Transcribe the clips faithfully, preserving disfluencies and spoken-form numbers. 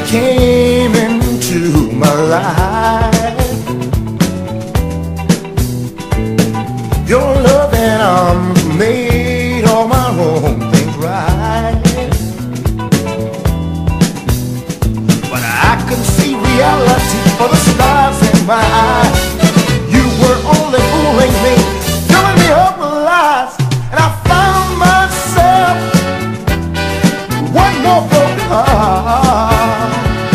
came into my life. Your loving arms made all my wrong things right. But I could see reality for the stars in my eyes. You were only fooling me, filling me up with lies. And I found myself one more broken heart.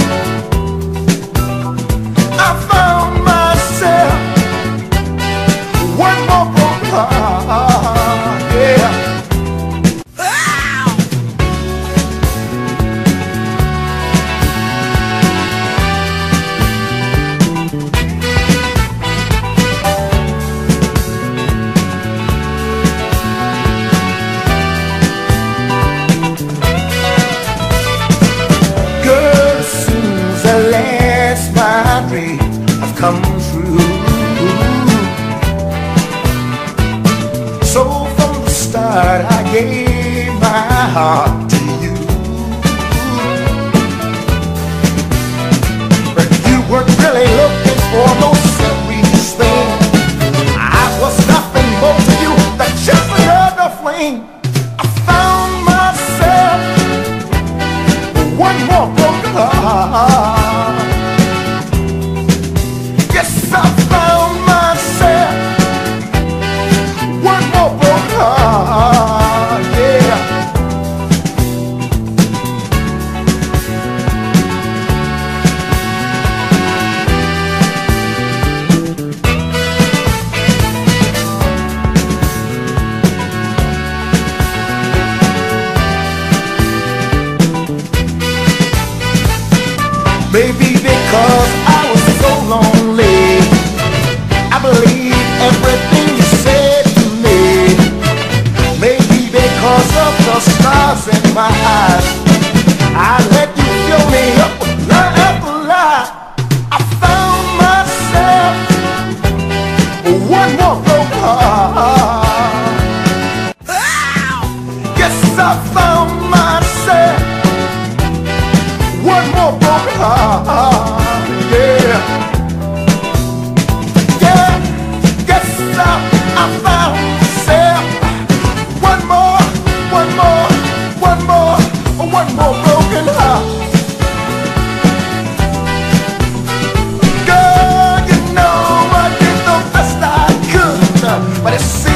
I found myself one more broken heart, yeah. My dreams have come true. So from the start I gave my heart to you. But you weren't really looking for no serious thing. I was nothing more to you than just another fling. I found myself one more broken heart. I found myself one more broken heart, yeah. Maybe because I was so lonely, I believe everything you said to me. Maybe because of the stars in my eyes, I let you fill me up with lie after lie. I found myself one more broken heart. Yes, I found myself one more broken heart, yeah. I found myself one more, one more, one more, one more broken heart. Girl, you know I did the best I could, but it seems